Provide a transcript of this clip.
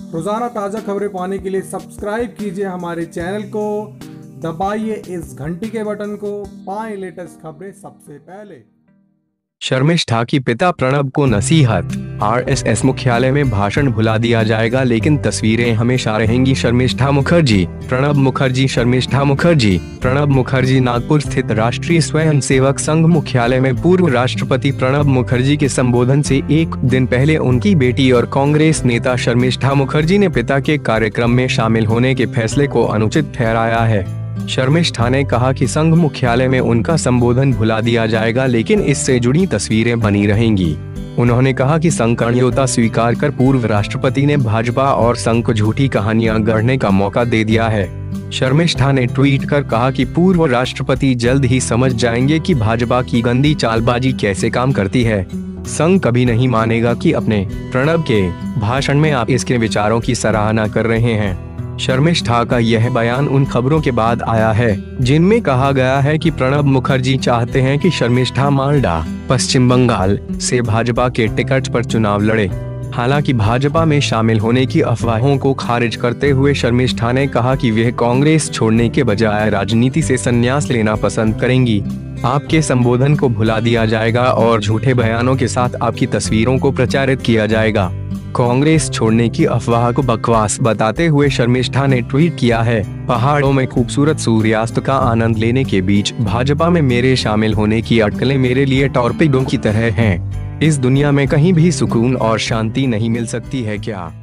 रोजाना ताज़ा खबरें पाने के लिए सब्सक्राइब कीजिए हमारे चैनल को, दबाइए इस घंटी के बटन को, पाएं लेटेस्ट खबरें सबसे पहले। शर्मिष्ठा की पिता प्रणब को नसीहत। आरएसएस मुख्यालय में भाषण भुला दिया जाएगा लेकिन तस्वीरें हमेशा रहेंगी। शर्मिष्ठा मुखर्जी, प्रणब मुखर्जी। शर्मिष्ठा मुखर्जी, प्रणब मुखर्जी नागपुर स्थित राष्ट्रीय स्वयंसेवक संघ मुख्यालय में पूर्व राष्ट्रपति प्रणब मुखर्जी के संबोधन से एक दिन पहले उनकी बेटी और कांग्रेस नेता शर्मिष्ठा मुखर्जी ने पिता के कार्यक्रम में शामिल होने के फैसले को अनुचित ठहराया है। शर्मिष्ठा ने कहा कि संघ मुख्यालय में उनका संबोधन भुला दिया जाएगा लेकिन इससे जुड़ी तस्वीरें बनी रहेंगी। उन्होंने कहा कि संघ का न्योता स्वीकार कर पूर्व राष्ट्रपति ने भाजपा और संघ को झूठी कहानियां गढ़ने का मौका दे दिया है। शर्मिष्ठा ने ट्वीट कर कहा कि पूर्व राष्ट्रपति जल्द ही समझ जाएंगे कि भाजपा की गंदी चालबाजी कैसे काम करती है। संघ कभी नहीं मानेगा कि अपने प्रणब के भाषण में आप इसके विचारों की सराहना कर रहे हैं। शर्मिष्ठा का यह बयान उन खबरों के बाद आया है जिनमें कहा गया है कि प्रणब मुखर्जी चाहते हैं कि शर्मिष्ठा मालडा, पश्चिम बंगाल से भाजपा के टिकट पर चुनाव लड़े। हालांकि भाजपा में शामिल होने की अफवाहों को खारिज करते हुए शर्मिष्ठा ने कहा कि वह कांग्रेस छोड़ने के बजाय राजनीति से संन्यास लेना पसंद करेंगी। आपके संबोधन को भुला दिया जाएगा और झूठे बयानों के साथ आपकी तस्वीरों को प्रचारित किया जाएगा। कांग्रेस छोड़ने की अफवाह को बकवास बताते हुए शर्मिष्ठा ने ट्वीट किया है, पहाड़ों में खूबसूरत सूर्यास्त का आनंद लेने के बीच भाजपा में मेरे शामिल होने की अटकलें मेरे लिए टॉर्पेडो की तरह हैं। इस दुनिया में कहीं भी सुकून और शांति नहीं मिल सकती है क्या?